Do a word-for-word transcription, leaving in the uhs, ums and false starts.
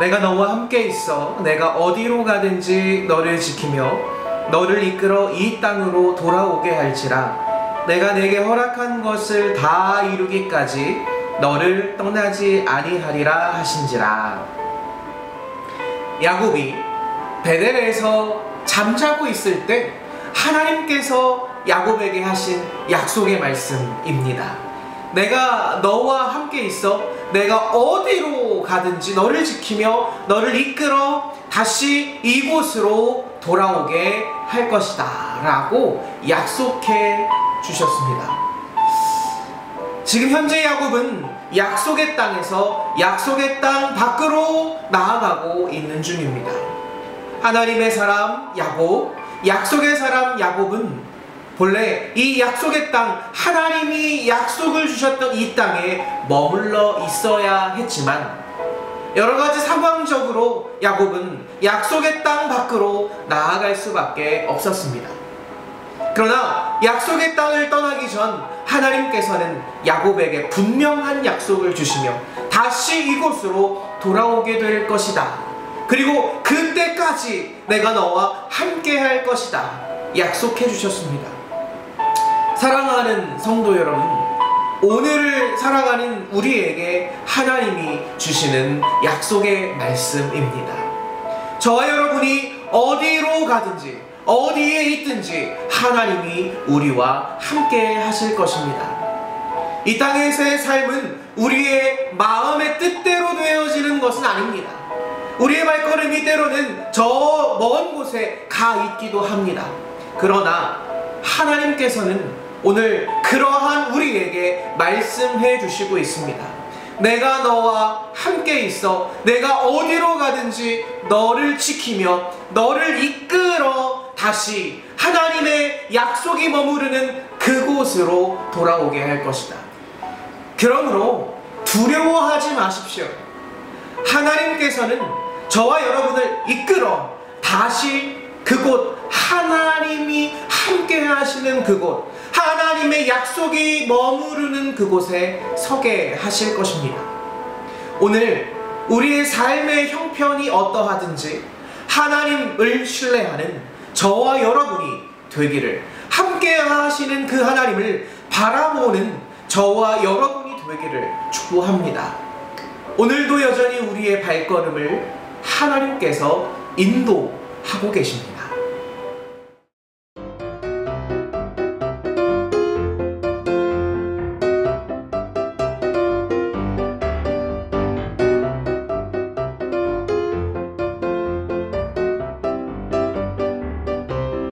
내가 너와 함께 있어. 내가 어디로 가든지 너를 지키며 너를 이끌어 이 땅으로 돌아오게 할지라. 내가 내게 허락한 것을 다 이루기까지 너를 떠나지 아니하리라 하신지라. 야곱이 베델에서 잠자고 있을 때 하나님께서 야곱에게 하신 약속의 말씀입니다. 내가 너와 함께 있어. 내가 어디로 가든지 너를 지키며 너를 이끌어 다시 이곳으로 돌아오게 할 것이다 라고 약속해 주셨습니다. 지금 현재 야곱은 약속의 땅에서 약속의 땅 밖으로 나아가고 있는 중입니다. 하나님의 사람 야곱, 약속의 사람 야곱은 본래 이 약속의 땅, 하나님이 약속을 주셨던 이 땅에 머물러 있어야 했지만 여러가지 상황적으로 야곱은 약속의 땅 밖으로 나아갈 수밖에 없었습니다. 그러나 약속의 땅을 떠나기 전 하나님께서는 야곱에게 분명한 약속을 주시며 다시 이곳으로 돌아오게 될 것이다. 그리고 그때까지 내가 너와 함께 할 것이다. 약속해 주셨습니다. 사랑하는 성도 여러분, 오늘을 살아가는 우리에게 하나님이 주시는 약속의 말씀입니다. 저와 여러분이 어디로 가든지 어디에 있든지 하나님이 우리와 함께 하실 것입니다. 이 땅에서의 삶은 우리의 마음의 뜻대로 되어지는 것은 아닙니다. 우리의 발걸음이 때로는 저 먼 곳에 가 있기도 합니다. 그러나 하나님께서는 오늘 그러한 우리에게 말씀해 주시고 있습니다. 내가 너와 함께 있어. 내가 어디로 가든지 너를 지키며 너를 이끌어 다시 하나님의 약속이 머무르는 그곳으로 돌아오게 할 것이다. 그러므로 두려워하지 마십시오. 하나님께서는 저와 여러분을 이끌어 다시 그곳, 하나님이 함께 하시는 그곳, 하나님의 약속이 머무르는 그곳에 서게 하실 것입니다. 오늘 우리의 삶의 형편이 어떠하든지 하나님을 신뢰하는 저와 여러분이 되기를, 함께 하시는 그 하나님을 바라보는 저와 여러분이 되기를 축복합니다. 오늘도 여전히 우리의 발걸음을 하나님께서 인도하고 계십니다.